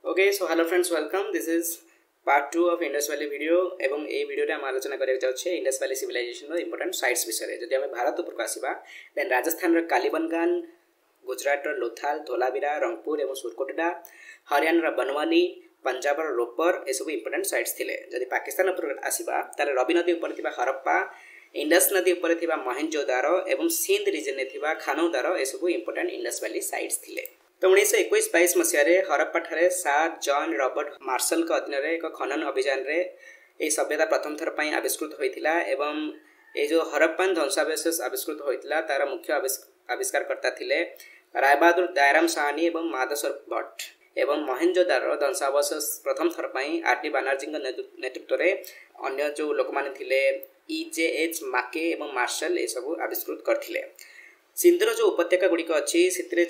Okay, so hello friends, welcome. This is part 2 of Indus Valley video एवं ए video रे हम आलोचना करिया जाउछे इंडस वैली सिविलाइजेशन रो इंपोर्टेंट साइट्स विषय रे। जदि हम भारत ऊपर को आसीबा देन राजस्थान रो कालीबंगान, गुजरात रो लोथाल, धोलावीरा, रंगपुर एवं सुरकोटडा, हरियाणा रो बनवाली, पंजाब रो रोपर ए सब इंपोर्टेंट साइट्स थिले। जदि पाकिस्तान ऊपर आसीबा तारे रवि नदी ऊपर थिबा हरप्पा, इंडस नदी ऊपर थिबा मोहेंजोदारो एवं सिंध रीजन ने थिबा खानौदारो ए सब इंपोर्टेंट इंडस वैली साइट्स थिले। तो 1921-22 मसीह हरप्पा ठारे सर जॉन रॉबर्ट मार्शल का अधीन एक खनन अभियान रे ए सभ्यता प्रथम थर पई आविष्कृत होइतिला एवं ए जो हरप्पन ध्वंसावशेष आविष्कृत होइतिला तार मुख्य आविष्कारकर्ता थिले रायबहादुर दयाराम साहनी एवं माधवसर भट्ट एवं मोहेंजोदारो ध्वंसावशेष प्रथम थर पई आर.डी. बानर्जी नेतृत्व रे अन्य जो लोक माने थिले E.J.H. माके एवं मार्शल ए सब आविष्कृत करथिले। सिंधुर जो उपत्यका गुड़िक अच्छी से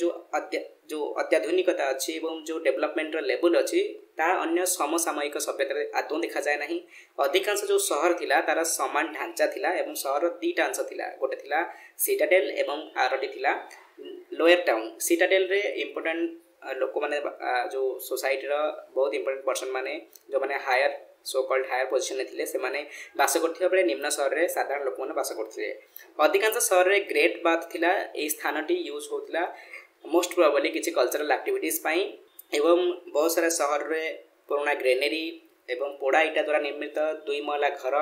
जो अत्याधुनिकता अच्छी एवं जो डेवलपमेंट लेवल अच्छी ता अन्य समसामयिक सभ्यता आदौ देखा जाए ना। अधिकांश जो सहर थिला तार समान ढांचा थिला एवं सहर दीटा अंश थिला, गोटे थिला सिटाडेल एवं आरटी थिला लोअर टाउन। सिटाडेल रे इंपोर्टेंट लोक माने जो सोसाइटी रो बहुत इंपोर्टेंट पर्सन माने जो माने higher so called higher position में थिले से माने बास करथिबा बेले निम्न शहर रे साधारण लोक माने बास करथिले। अधिकांश शहर रे ग्रेट बाथ थिला। ए स्थानटी यूज होतिला मोस्ट प्रोबेबली किछि कल्चरल एक्टिविटीज पई एवं बहुत सारा शहर रे पुराना ग्रेनरी एवं पोड़ा इटा द्वारा निर्मित 2 महला घर,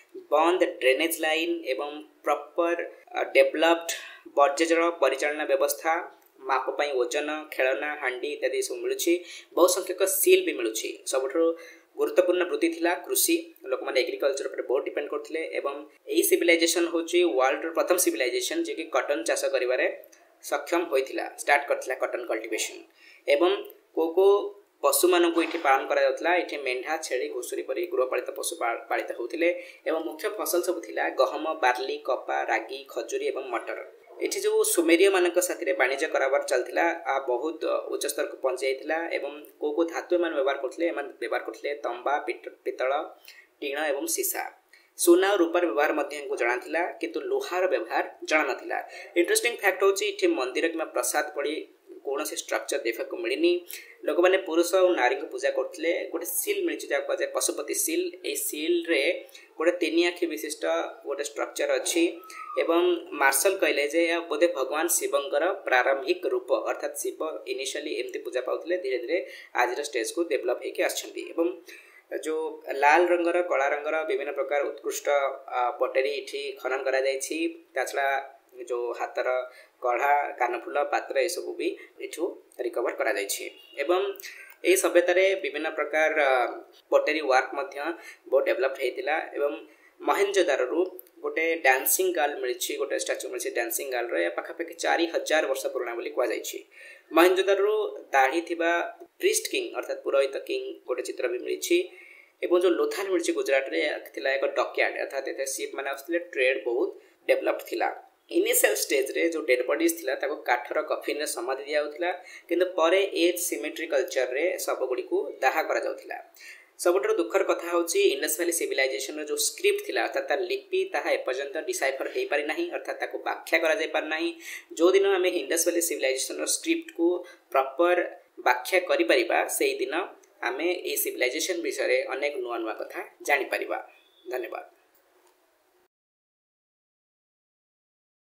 बंद ड्रेनेज लाइन एवं प्रॉपर डेवलप्ड बर्जेजर परिचालना व्यवस्था, माप पई ओजन, खेलना, हांडी इत्यादि सब मिलुछि। बहुत संख्यक सील भी मिलुछि। सबठो गुरुत्वपूर्ण वृत्ति थिला कृषि। लोक माने एग्रीकल्चर पर बहुत डिपेंड करथिले एवं एई सिविलाइजेशन होची वर्ल्ड प्रथम सिविलाइजेशन जे कि कॉटन चाष करिवारे सक्षम होइथिला, स्टार्ट करथिला कॉटन कल्टीवेशन एवं कोको पशु मानक इठी पालन करा जाउतला। इठी मेंढा, छेली, घुसुरी परि गृहपालित पशु पालित होउथिले एवं मुख्य फसल सब थिला गहम, बार्ली, कपा, रागी, खजूरी एवं मटर। एठी जो सुमेरिय मानक साथी रे वाणिज्य कराबार चलथिला आ बहुत उच्च स्तर को पहुंच जाइथिला एवं को धातु मान व्यवहार करथिले। एमान व्यवहार करथिले तंबा, पितल, टीण एवं सीसा। सोना और रूपार व्यवहार मध्य को जଣା थिला किंतु लोहार व्यवहार जଣା नथिला। इंटरेस्टिंग फैक्ट होची इठी मंदिर किमा प्रसाद पड़ी कौन से स्ट्रक्चर देखा को मिलनी। लोक माने पुरुष और नारी को पूजा करथिले। गोटे सील मिलछि जा को पशुपति सील। ए सील रे गोटे 3 आखि विशिष्ट गोटे स्ट्रक्चर अछि एवं मार्शल कहले जे बोधे भगवान शिवंकर प्रारंभिक रूप अर्थात शिव इनिशियली एमती पूजा पाउथिले, धीरे धीरे आज स्टेज को डेवलप हेके आछंती। एवं जो लाल रंगर, कला रंगर विभिन्न प्रकार उत्कृष्ट पटेरी इठी खनन करा जायछि। ताछला जो हातर कढ़ा, कानफुल, पात्र ए सब भी इठू रिकवर करा जायछि एवं ए सभ्यता रे विभिन्न प्रकार पटेरी वर्क मध्य बहुत डेवलप हेतिला एवं मोहेंजोदारो रु गोटे डांसिंग गर्ल मिलछि, गोटे स्टैच्यू मिलछि डांसिंग गर्ल रे पाखापाखि 4000 वर्ष पुराना बोली कुआ जायछि। मोहेंजोदारो दाढ़ी थिबा प्रीस्ट किंग अर्थात पुरोहित किंग गोटे चित्र भी मिलछि एवं जो लोथाल मिलछि गुजरात रे थिला एक डॉकयार्ड अर्थात एते शिप माने आस्थिले ट्रेड बहुत डेवलप थिला। इनिशियल स्टेज रे जो डेड बॉडीज थिला ताको काठर कफिन रे समाधि दिया होतिला किंतु परे एज सिमेट्री कल्चर रे सब गुडी को दाहा करा जाउतिला। सबटर दुखर कथा होची इंडस वैली सिविलाइजेशन रो जो स्क्रिप्ट थिला अर्थात तार लिपि ताहा एपर्यंत डिसाइफर हेई पारि नाही अर्थात ताको व्याख्या करा जाय पार नाही। जो दिन हमें इंडस वैली सिविलाइजेशन रो स्क्रिप्ट को प्रॉपर व्याख्या करि परिबा सेही दिन हमें ए सिविलाइजेशन विषय रे अनेक नुआ नुआ कथा जानि परिबा। धन्यवाद।